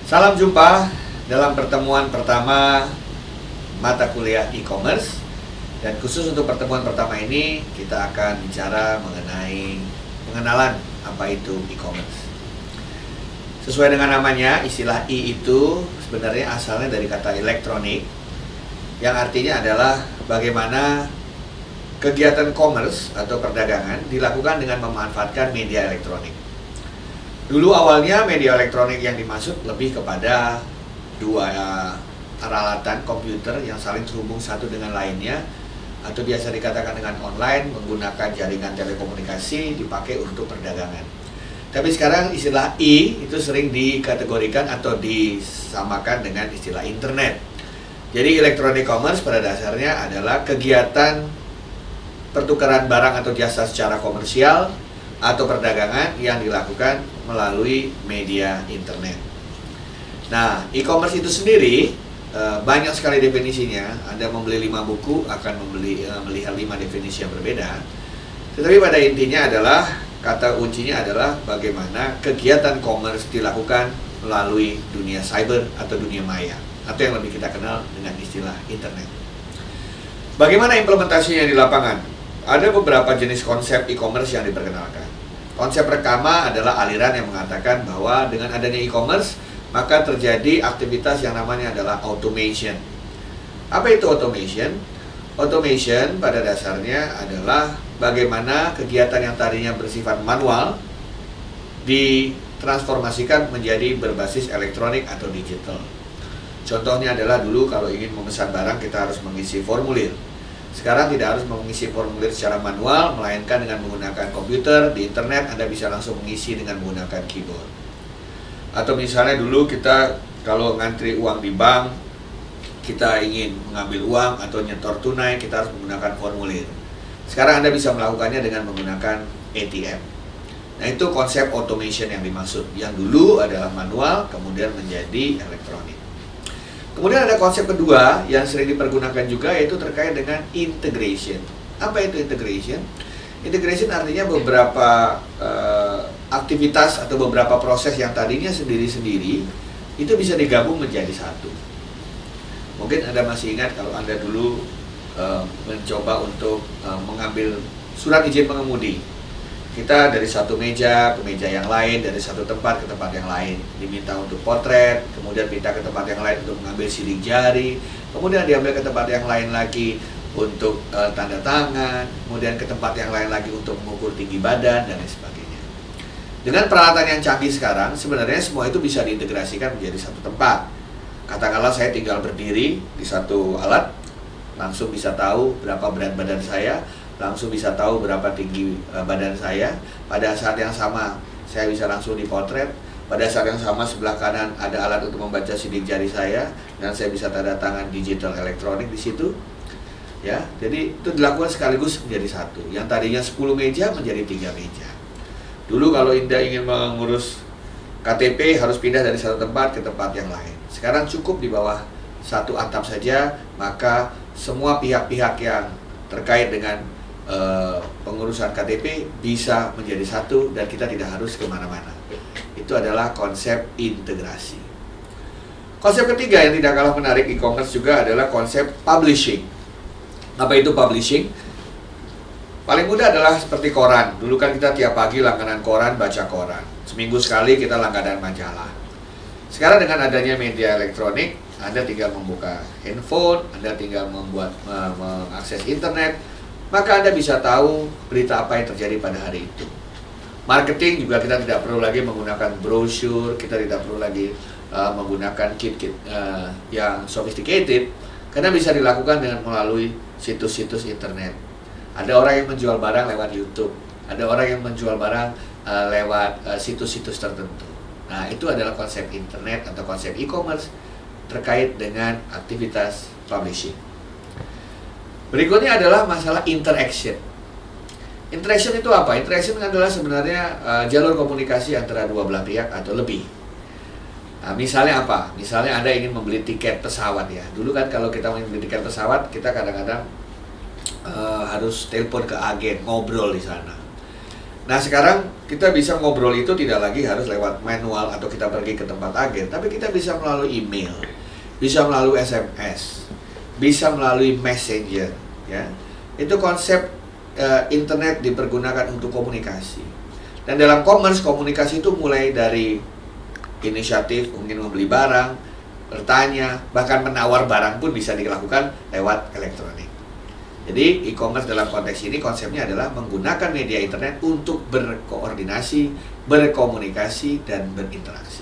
Salam jumpa dalam pertemuan pertama mata kuliah e-commerce. Dan khusus untuk pertemuan pertama ini kita akan bicara mengenai pengenalan apa itu e-commerce. Sesuai dengan namanya, istilah e itu sebenarnya asalnya dari kata elektronik, yang artinya adalah bagaimana kegiatan commerce atau perdagangan dilakukan dengan memanfaatkan media elektronik. Dulu awalnya media elektronik yang dimaksud lebih kepada dua peralatan komputer yang saling terhubung satu dengan lainnya, atau biasa dikatakan dengan online, menggunakan jaringan telekomunikasi dipakai untuk perdagangan. Tapi sekarang istilah e itu sering dikategorikan atau disamakan dengan istilah internet. Jadi electronic commerce pada dasarnya adalah kegiatan pertukaran barang atau jasa secara komersial atau perdagangan yang dilakukan melalui media internet. Nah, e-commerce itu sendiri banyak sekali definisinya. Anda membeli 5 buku akan melihat 5 definisi yang berbeda. Tetapi pada intinya adalah kata kuncinya adalah bagaimana kegiatan commerce dilakukan melalui dunia cyber atau dunia maya, atau yang lebih kita kenal dengan istilah internet. Bagaimana implementasinya di lapangan? Ada beberapa jenis konsep e-commerce yang diperkenalkan. Konsep pertama adalah aliran yang mengatakan bahwa dengan adanya e-commerce maka terjadi aktivitas yang namanya adalah automation. Apa itu automation? Automation pada dasarnya adalah bagaimana kegiatan yang tadinya bersifat manual ditransformasikan menjadi berbasis elektronik atau digital. Contohnya adalah dulu kalau ingin memesan barang kita harus mengisi formulir. Sekarang tidak harus mengisi formulir secara manual, melainkan dengan menggunakan komputer, di internet Anda bisa langsung mengisi dengan menggunakan keyboard. Atau misalnya dulu kita kalau ngantri uang di bank, kita ingin mengambil uang atau nyetor tunai, kita harus menggunakan formulir. Sekarang Anda bisa melakukannya dengan menggunakan ATM. Nah, itu konsep automation yang dimaksud. Yang dulu adalah manual, kemudian menjadi elektronik. Kemudian ada konsep kedua yang sering dipergunakan juga, yaitu terkait dengan integration. Apa itu integration? Integration artinya beberapa aktivitas atau beberapa proses yang tadinya sendiri-sendiri itu bisa digabung menjadi satu. Mungkin Anda masih ingat kalau Anda dulu mencoba untuk mengambil surat izin pengemudi. Kita dari satu meja ke meja yang lain, dari satu tempat ke tempat yang lain. Diminta untuk potret, kemudian pindah ke tempat yang lain untuk mengambil sidik jari, kemudian diambil ke tempat yang lain lagi untuk tanda tangan, kemudian ke tempat yang lain lagi untuk mengukur tinggi badan, dan lain sebagainya. Dengan peralatan yang canggih sekarang, sebenarnya semua itu bisa diintegrasikan menjadi satu tempat. Katakanlah saya tinggal berdiri di satu alat, langsung bisa tahu berapa berat badan saya, langsung bisa tahu berapa tinggi badan saya. Pada saat yang sama saya bisa langsung dipotret. Pada saat yang sama sebelah kanan ada alat untuk membaca sidik jari saya, dan saya bisa tanda tangan digital elektronik di situ. Ya, jadi itu dilakukan sekaligus menjadi satu. Yang tadinya 10 meja menjadi 3 meja. Dulu kalau Anda ingin mengurus KTP harus pindah dari satu tempat ke tempat yang lain. Sekarang cukup di bawah satu atap saja, maka semua pihak-pihak yang terkait dengan pengurusan KTP bisa menjadi satu dan kita tidak harus kemana-mana. Itu adalah konsep integrasi. Konsep ketiga yang tidak kalah menarik e-commerce juga adalah konsep publishing. Apa itu publishing? Paling mudah adalah seperti koran. Dulu kan kita tiap pagi langganan koran, baca koran. Seminggu sekali kita langganan majalah. Sekarang dengan adanya media elektronik, Anda tinggal membuka handphone, Anda tinggal mengakses internet, maka Anda bisa tahu berita apa yang terjadi pada hari itu. Marketing juga kita tidak perlu lagi menggunakan brosur, kita tidak perlu lagi menggunakan kit-kit yang sophisticated, karena bisa dilakukan dengan melalui situs-situs internet. Ada orang yang menjual barang lewat YouTube, ada orang yang menjual barang lewat situs-situs tertentu. Nah, itu adalah konsep internet atau konsep e-commerce terkait dengan aktivitas publishing. Berikutnya adalah masalah interaction. Interaction itu apa? Interaction adalah sebenarnya jalur komunikasi antara dua belah pihak atau lebih. Nah, misalnya apa? Misalnya Anda ingin membeli tiket pesawat ya. Dulu kan kalau kita ingin membeli tiket pesawat, kita kadang-kadang harus telepon ke agen, ngobrol di sana. Nah sekarang kita bisa ngobrol itu tidak lagi harus lewat manual atau kita pergi ke tempat agen, tapi kita bisa melalui email, bisa melalui SMS, bisa melalui messenger, ya. Itu konsep internet dipergunakan untuk komunikasi. Dan dalam commerce, komunikasi itu mulai dari inisiatif mungkin membeli barang, bertanya, bahkan menawar barang pun bisa dilakukan lewat elektronik. Jadi e-commerce dalam konteks ini konsepnya adalah menggunakan media internet untuk berkoordinasi, berkomunikasi, dan berinteraksi.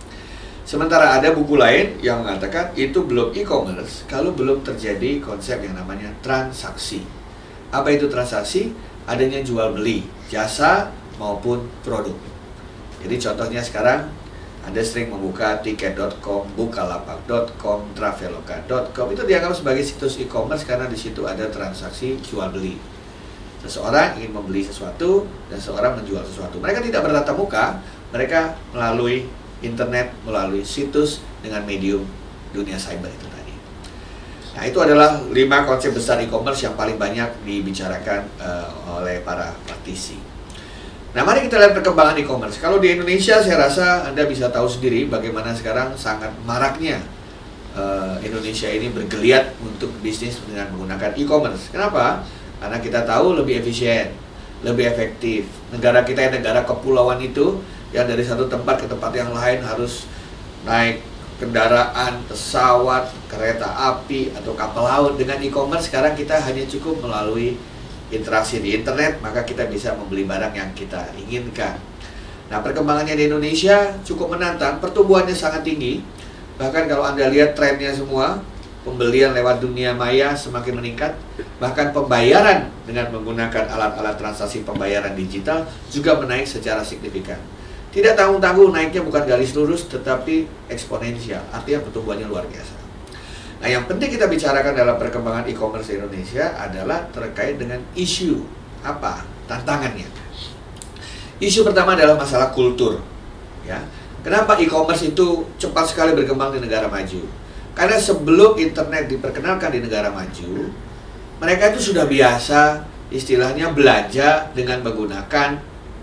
Sementara ada buku lain yang mengatakan itu belum e-commerce kalau belum terjadi konsep yang namanya transaksi. Apa itu transaksi? Adanya jual beli, jasa maupun produk. Jadi contohnya sekarang Anda sering membuka tiket.com, bukalapak.com, traveloka.com. Itu dianggap sebagai situs e-commerce karena di situ ada transaksi jual beli. Seseorang ingin membeli sesuatu dan seseorang menjual sesuatu. Mereka tidak bertatap muka, mereka melalui internet, melalui situs dengan medium dunia cyber itu tadi. Nah, itu adalah 5 konsep besar e-commerce yang paling banyak dibicarakan oleh para praktisi. Nah, mari kita lihat perkembangan e-commerce. Kalau di Indonesia, saya rasa Anda bisa tahu sendiri bagaimana sekarang sangat maraknya Indonesia ini bergeliat untuk bisnis dengan menggunakan e-commerce. Kenapa? Karena kita tahu lebih efisien, lebih efektif. Negara kita yang negara kepulauan itu, yang dari satu tempat ke tempat yang lain harus naik kendaraan, pesawat, kereta api, atau kapal laut. Dengan e-commerce sekarang kita hanya cukup melalui interaksi di internet, maka kita bisa membeli barang yang kita inginkan. Nah, perkembangannya di Indonesia cukup menantang, pertumbuhannya sangat tinggi. Bahkan kalau Anda lihat trennya semua, pembelian lewat dunia maya semakin meningkat. Bahkan pembayaran dengan menggunakan alat-alat transaksi pembayaran digital juga menaik secara signifikan. Tidak tanggung-tanggung, naiknya bukan garis lurus, tetapi eksponensial. Artinya pertumbuhannya luar biasa. Nah, yang penting kita bicarakan dalam perkembangan e-commerce di Indonesia adalah terkait dengan isu. Apa tantangannya? Isu pertama adalah masalah kultur. Ya. Kenapa e-commerce itu cepat sekali berkembang di negara maju? Karena sebelum internet diperkenalkan di negara maju, mereka itu sudah biasa istilahnya belanja dengan menggunakan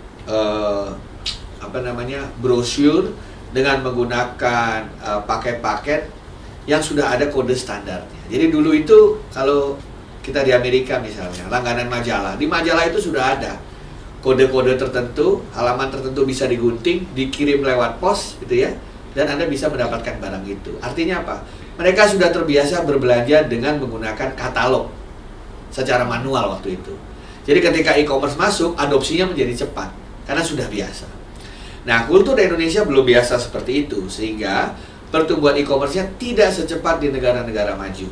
brosur, dengan menggunakan paket-paket yang sudah ada kode standarnya. Jadi dulu itu kalau kita di Amerika misalnya, langganan majalah, di majalah itu sudah ada kode-kode tertentu, halaman tertentu bisa digunting, dikirim lewat pos gitu ya, dan Anda bisa mendapatkan barang itu. Artinya apa? Mereka sudah terbiasa berbelanja dengan menggunakan katalog secara manual waktu itu. Jadi ketika e-commerce masuk, adopsinya menjadi cepat karena sudah biasa. Nah, kultur di Indonesia belum biasa seperti itu, sehingga pertumbuhan e-commerce-nya tidak secepat di negara-negara maju.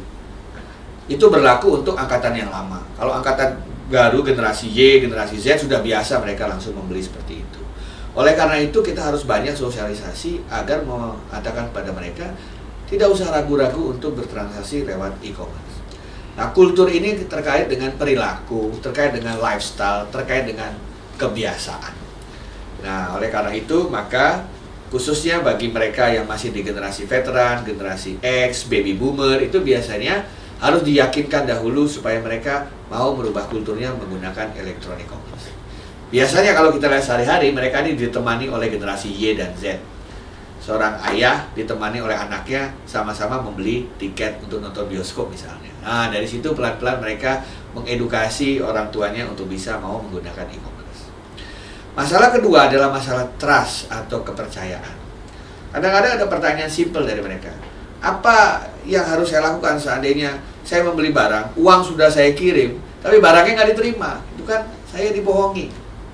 Itu berlaku untuk angkatan yang lama. Kalau angkatan baru, generasi Y, generasi Z, sudah biasa mereka langsung membeli seperti itu. Oleh karena itu, kita harus banyak sosialisasi agar mengatakan kepada mereka tidak usah ragu-ragu untuk bertransaksi lewat e-commerce. Nah, kultur ini terkait dengan perilaku, terkait dengan lifestyle, terkait dengan kebiasaan. Nah, oleh karena itu, maka khususnya bagi mereka yang masih di generasi veteran, generasi X, baby boomer, itu biasanya harus diyakinkan dahulu supaya mereka mau merubah kulturnya menggunakan electronic commerce. Biasanya kalau kita lihat sehari-hari, mereka ini ditemani oleh generasi Y dan Z. Seorang ayah ditemani oleh anaknya sama-sama membeli tiket untuk nonton bioskop misalnya. Nah, dari situ pelan-pelan mereka mengedukasi orang tuanya untuk bisa mau menggunakan e-commerce. Masalah kedua adalah masalah trust atau kepercayaan. Kadang-kadang ada pertanyaan simpel dari mereka. Apa yang harus saya lakukan seandainya saya membeli barang, uang sudah saya kirim, tapi barangnya nggak diterima? Itu kan saya dibohongi.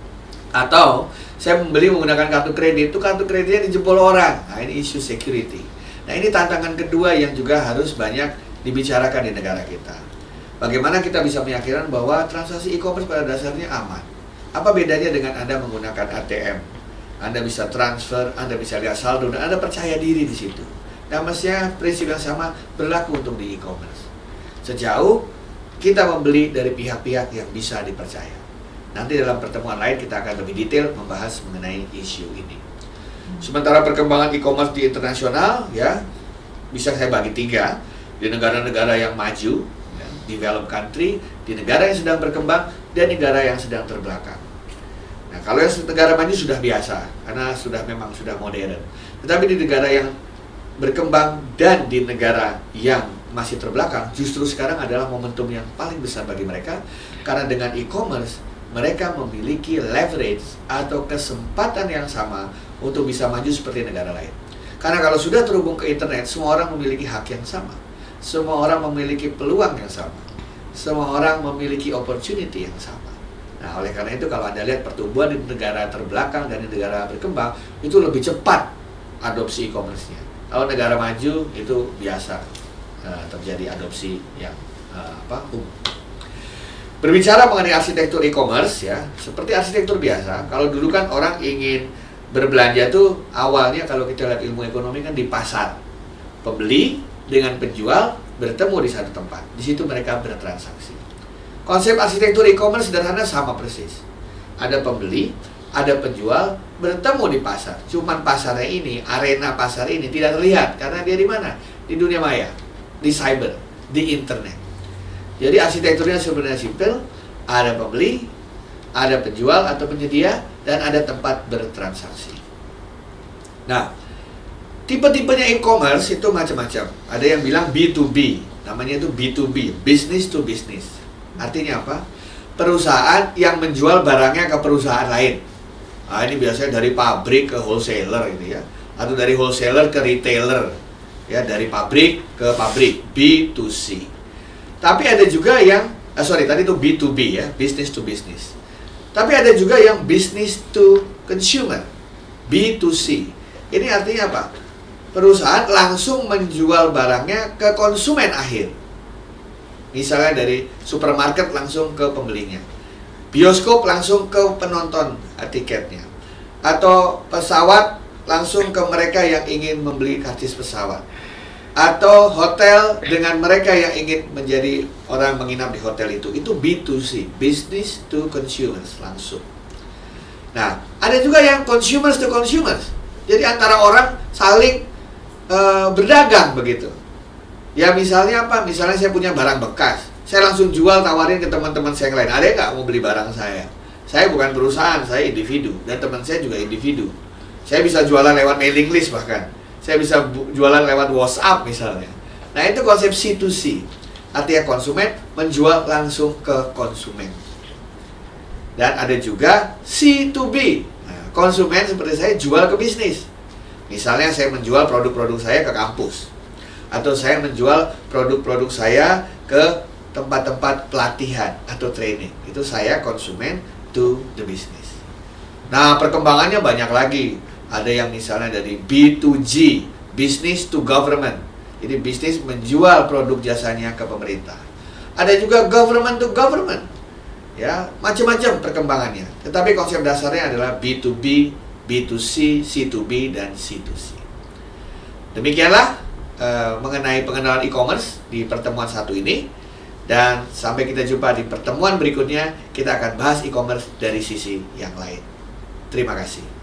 Atau saya membeli menggunakan kartu kredit, itu kartu kreditnya dijebol orang. Nah, ini isu security. Nah, ini tantangan kedua yang juga harus banyak dibicarakan di negara kita. Bagaimana kita bisa meyakinkan bahwa transaksi e-commerce pada dasarnya aman? Apa bedanya dengan Anda menggunakan ATM? Anda bisa transfer, Anda bisa lihat saldo, dan Anda percaya diri di situ. Dan mestinya prinsip yang sama berlaku untuk di e-commerce. Sejauh kita membeli dari pihak-pihak yang bisa dipercaya. Nanti dalam pertemuan lain kita akan lebih detail membahas mengenai isu ini. Sementara perkembangan e-commerce di internasional, ya, bisa saya bagi 3. Di negara-negara yang maju, developed country, di negara yang sedang berkembang, dan negara yang sedang terbelakang. Nah, kalau yang negara maju sudah biasa, karena memang sudah modern. Tetapi di negara yang berkembang dan di negara yang masih terbelakang, justru sekarang adalah momentum yang paling besar bagi mereka, karena dengan e-commerce mereka memiliki leverage atau kesempatan yang sama untuk bisa maju seperti negara lain. Karena kalau sudah terhubung ke internet, semua orang memiliki hak yang sama, semua orang memiliki peluang yang sama, semua orang memiliki opportunity yang sama. Nah, oleh karena itu kalau Anda lihat pertumbuhan di negara terbelakang dan di negara berkembang itu lebih cepat adopsi e-commerce-nya. Kalau negara maju itu biasa terjadi adopsi yang umum. Berbicara mengenai arsitektur e-commerce ya, seperti arsitektur biasa, kalau dulu kan orang ingin berbelanja tuh awalnya kalau kita lihat ilmu ekonomi kan di pasar. Pembeli dengan penjual bertemu di satu tempat. Di situ mereka bertransaksi. Konsep arsitektur e-commerce sederhana sama persis. Ada pembeli, ada penjual, bertemu di pasar. Cuman pasarnya ini, arena pasar ini tidak terlihat karena dia di mana? Di dunia maya, di cyber, di internet. Jadi arsitekturnya sebenarnya simpel, ada pembeli, ada penjual atau penyedia, dan ada tempat bertransaksi. Nah, tipe-tipenya e-commerce itu macam-macam. Ada yang bilang B2B, namanya itu B2B, business to business. Artinya apa? Perusahaan yang menjual barangnya ke perusahaan lain. Nah, ini biasanya dari pabrik ke wholesaler gitu ya, atau dari wholesaler ke retailer, ya, dari pabrik ke pabrik, B2C. Tapi ada juga yang, tadi itu B2B ya, business to business. Tapi ada juga yang business to consumer, B2C. Ini artinya apa? Perusahaan langsung menjual barangnya ke konsumen akhir. Misalnya dari supermarket langsung ke pembelinya, bioskop langsung ke penonton tiketnya, atau pesawat langsung ke mereka yang ingin membeli karcis pesawat, atau hotel dengan mereka yang ingin menjadi orang menginap di hotel itu B2C, business to consumers langsung. Nah, ada juga yang consumers to consumers, jadi antara orang saling berdagang begitu. Ya misalnya apa? Misalnya saya punya barang bekas, saya langsung jual, tawarin ke teman-teman saya yang lain. Ada yang nggak mau beli barang saya? Saya bukan perusahaan, saya individu, dan teman saya juga individu. Saya bisa jualan lewat mailing list bahkan. Saya bisa jualan lewat WhatsApp misalnya. Nah, itu konsep C2C. Artinya konsumen menjual langsung ke konsumen. Dan ada juga C2B. Nah, konsumen seperti saya jual ke bisnis. Misalnya saya menjual produk-produk saya ke kampus, atau saya menjual produk-produk saya ke tempat-tempat pelatihan atau training. Itu saya konsumen to the business. Nah, perkembangannya banyak lagi. Ada yang misalnya dari B2G, business to government. Jadi bisnis menjual produk jasanya ke pemerintah. Ada juga government to government. Ya, macam-macam perkembangannya. Tetapi konsep dasarnya adalah B2B, B2C, C2B, dan C2C. Demikianlah mengenai pengenalan e-commerce di pertemuan satu ini, dan sampai kita jumpa di pertemuan berikutnya. Kita akan bahas e-commerce dari sisi yang lain. Terima kasih.